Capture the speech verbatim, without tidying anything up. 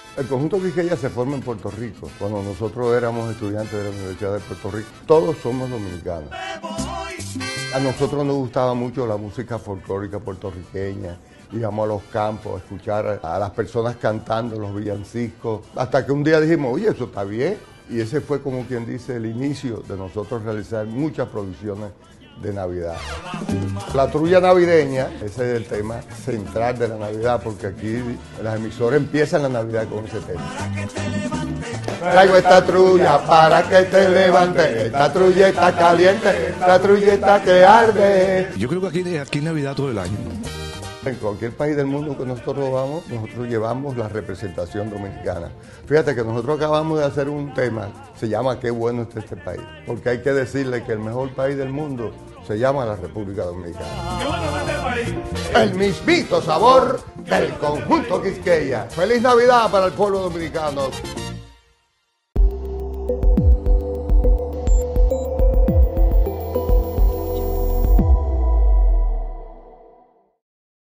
El conjunto Quisqueya se forma en Puerto Rico. Cuando nosotros éramos estudiantes de la Universidad de Puerto Rico, todos somos dominicanos. A nosotros nos gustaba mucho la música folclórica puertorriqueña. Íbamos a los campos a escuchar a las personas cantando los villancicos. Hasta que un día dijimos, oye, eso está bien. Y ese fue, como quien dice, el inicio de nosotros realizar muchas producciones de Navidad. La trulla navideña, ese es el tema central de la Navidad, porque aquí las emisoras empiezan la Navidad con ese tema. Traigo esta trulla para que te levantes, esta trulla está caliente, esta trulla está que arde. Yo creo que aquí, aquí es Navidad todo el año. En cualquier país del mundo que nosotros vamos, nosotros llevamos la representación dominicana. Fíjate que nosotros acabamos de hacer un tema, se llama Qué bueno está este país, porque hay que decirle que el mejor país del mundo se llama la República Dominicana. ¡Qué bueno está este país! El mismito sabor del conjunto Quisqueya. ¡Feliz Navidad para el pueblo dominicano!